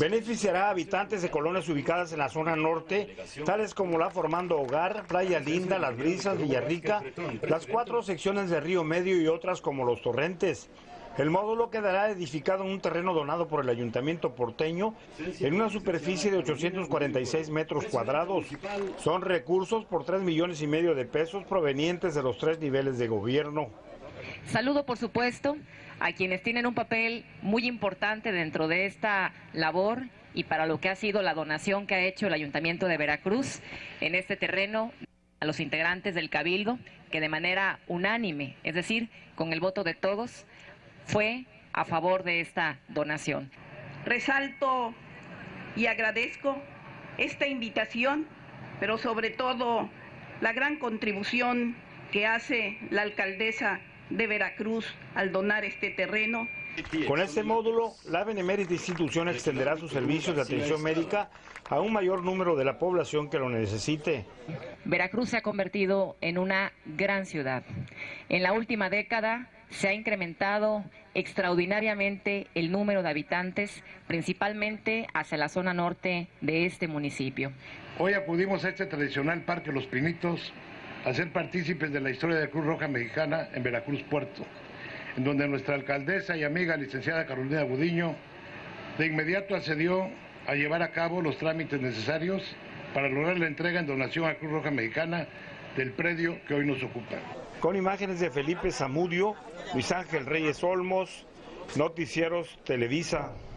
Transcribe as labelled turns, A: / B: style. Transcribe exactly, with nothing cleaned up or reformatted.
A: Beneficiará a habitantes de colonias ubicadas en la zona norte, tales como la Formando Hogar, Playa Linda, Las Brisas, Villarrica, las cuatro secciones de Río Medio y otras como Los Torrentes. El módulo quedará edificado en un terreno donado por el Ayuntamiento porteño en una superficie de ochocientos cuarenta y seis metros cuadrados. Son recursos por tres millones y medio de pesos provenientes de los tres niveles de gobierno.
B: Saludo, por supuesto, a quienes tienen un papel muy importante dentro de esta labor y para lo que ha sido la donación que ha hecho el Ayuntamiento de Veracruz en este terreno, a los integrantes del Cabildo, que de manera unánime, es decir, con el voto de todos, fue a favor de esta donación.
C: Resalto y agradezco esta invitación, pero sobre todo la gran contribución que hace la alcaldesa de Veracruz al donar este terreno.
A: Con este módulo, la benemérita institución extenderá sus servicios de atención médica a un mayor número de la población que lo necesite.
B: Veracruz se ha convertido en una gran ciudad. En la última década se ha incrementado extraordinariamente el número de habitantes, principalmente hacia la zona norte de este municipio.
D: Hoy acudimos a este tradicional Parque Los Pinitos a ser partícipes de la historia de Cruz Roja Mexicana en Veracruz Puerto, en donde nuestra alcaldesa y amiga licenciada Carolina Gudiño de inmediato accedió a llevar a cabo los trámites necesarios para lograr la entrega en donación a Cruz Roja Mexicana del predio que hoy nos ocupa.
A: Con imágenes de Felipe Zamudio, Luis Ángel Reyes Olmos, Noticieros Televisa.